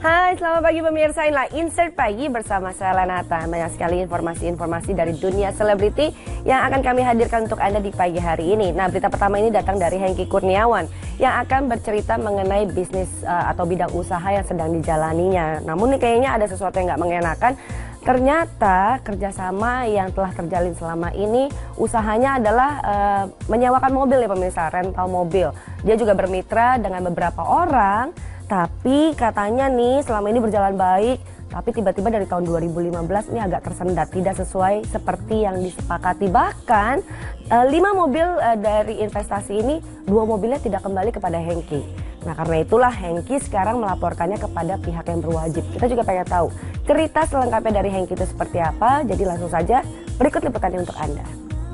Hai, selamat pagi pemirsa. Inilah Insert Pagi bersama saya Lanata. Banyak sekali informasi-informasi dari dunia selebriti yang akan kami hadirkan untuk Anda di pagi hari ini. Nah, berita pertama ini datang dari Hengky Kurniawan yang akan bercerita mengenai bisnis atau bidang usaha yang sedang dijalaninya. Namun kayaknya ada sesuatu yang nggak mengenakan. Ternyata kerjasama yang telah terjalin selama ini usahanya adalah menyewakan mobil ya pemirsa, rental mobil. Dia juga bermitra dengan beberapa orang. Tapi katanya nih selama ini berjalan baik, tapi tiba-tiba dari tahun 2015 ini agak tersendat, tidak sesuai seperti yang disepakati. Bahkan 5 mobil dari investasi ini, 2 mobilnya tidak kembali kepada Hengky. Nah karena itulah Hengky sekarang melaporkannya kepada pihak yang berwajib. Kita juga pengen tahu cerita selengkapnya dari Hengky itu seperti apa, jadi langsung saja berikut liputannya untuk Anda.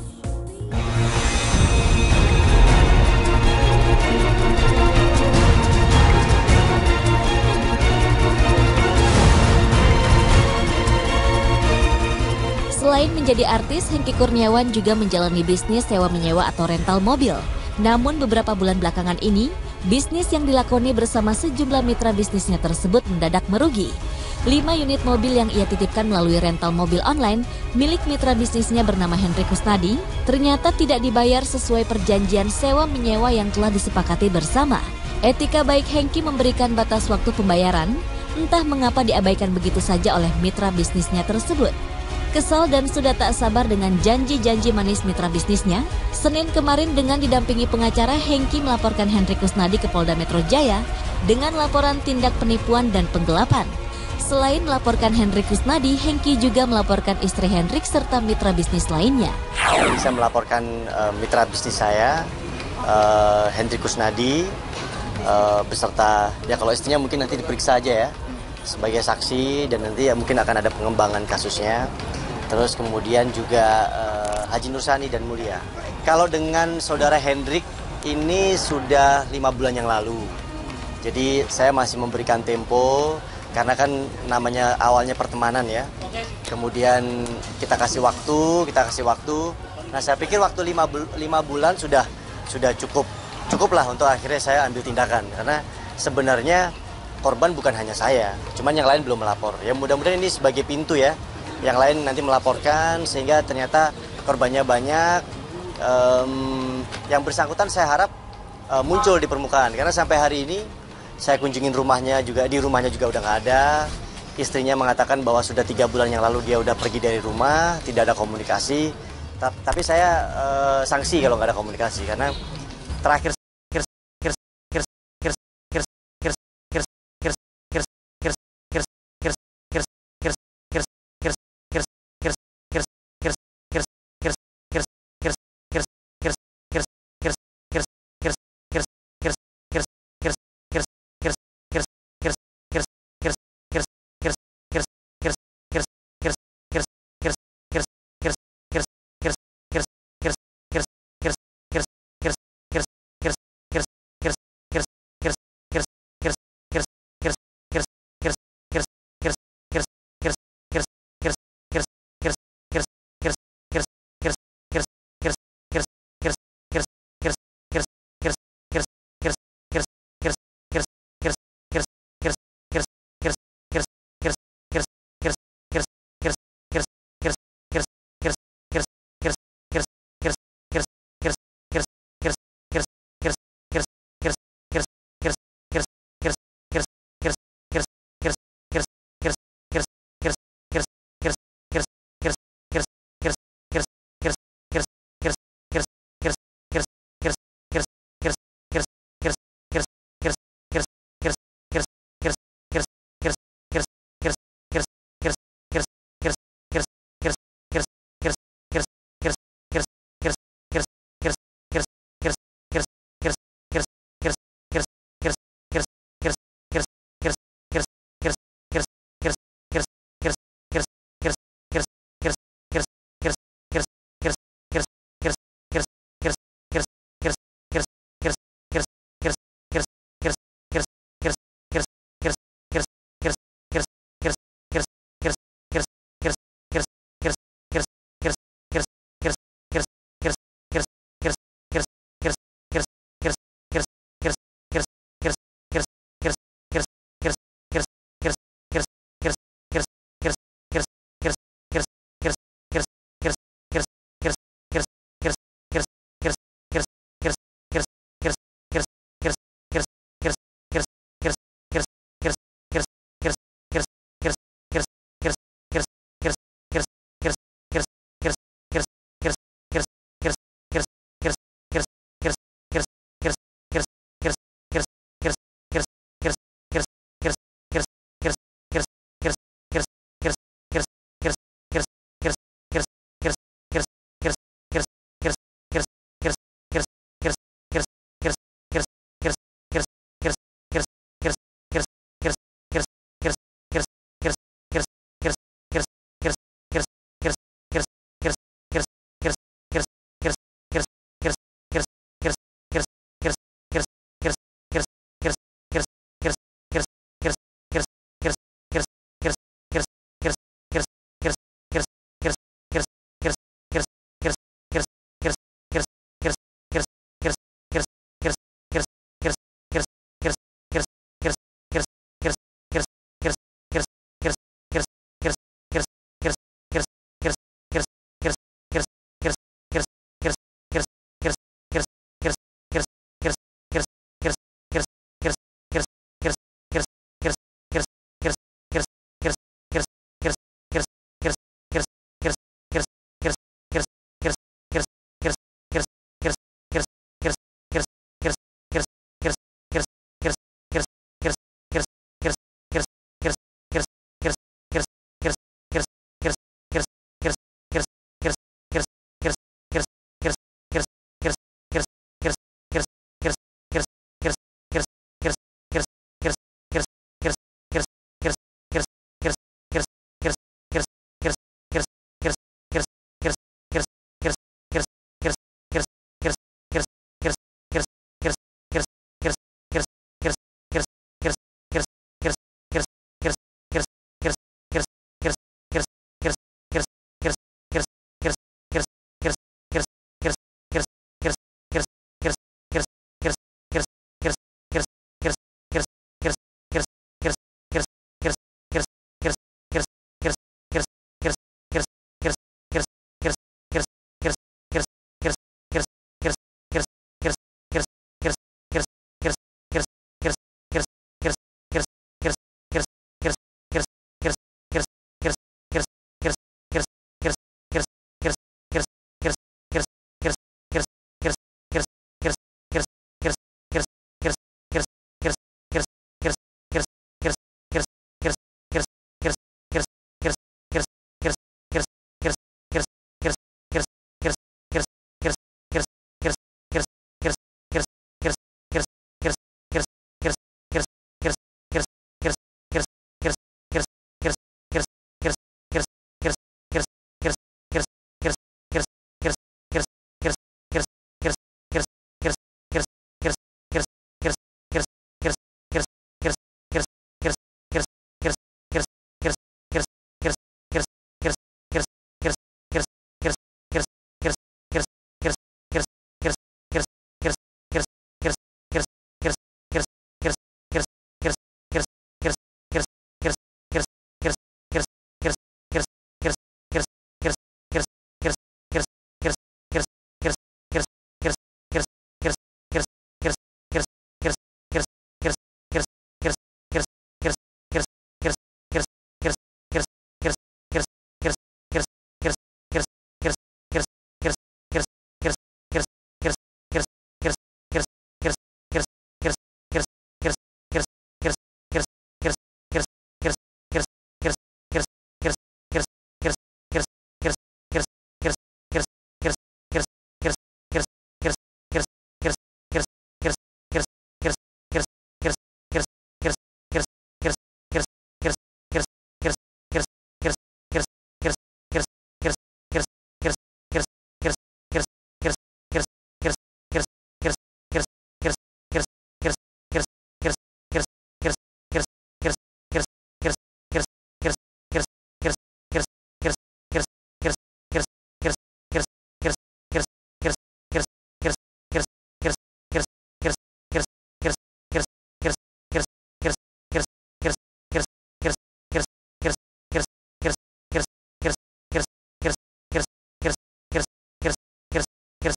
Selain menjadi artis, Hengky Kurniawan juga menjalani bisnis sewa-menyewa atau rental mobil. Namun beberapa bulan belakangan ini, bisnis yang dilakoni bersama sejumlah mitra bisnisnya tersebut mendadak merugi. 5 unit mobil yang ia titipkan melalui rental mobil online milik mitra bisnisnya bernama Hendrik Kusnadi ternyata tidak dibayar sesuai perjanjian sewa-menyewa yang telah disepakati bersama. Etika baik Hengky memberikan batas waktu pembayaran, entah mengapa diabaikan begitu saja oleh mitra bisnisnya tersebut. Kesal dan sudah tak sabar dengan janji-janji manis mitra bisnisnya, Senin kemarin dengan didampingi pengacara, Hengky melaporkan Hendrik Kusnadi ke Polda Metro Jaya dengan laporan tindak penipuan dan penggelapan. Selain melaporkan Hendrik Kusnadi, Hengky juga melaporkan istri Hendrik serta mitra bisnis lainnya. Saya melaporkan mitra bisnis saya, Hendrik Kusnadi, beserta, ya kalau istrinya mungkin nanti diperiksa aja ya, sebagai saksi dan nanti ya mungkin akan ada pengembangan kasusnya. Terus kemudian juga Haji Nursani dan Mulia. Kalau dengan saudara Hendrik ini sudah 5 bulan yang lalu. Jadi saya masih memberikan tempo karena kan namanya awalnya pertemanan ya. Kemudian kita kasih waktu. Nah saya pikir waktu 5 bulan sudah cukup lah untuk akhirnya saya ambil tindakan. Karena sebenarnya korban bukan hanya saya, cuman yang lain belum melapor. Ya mudah-mudahan ini sebagai pintu ya. Yang lain nanti melaporkan sehingga ternyata korbannya banyak. Yang bersangkutan saya harap muncul di permukaan karena sampai hari ini saya kunjungin rumahnya juga, di rumahnya juga udah nggak ada. Istrinya mengatakan bahwa sudah 3 bulan yang lalu dia udah pergi dari rumah, tidak ada komunikasi. Tapi saya sanksi kalau nggak ada komunikasi karena terakhir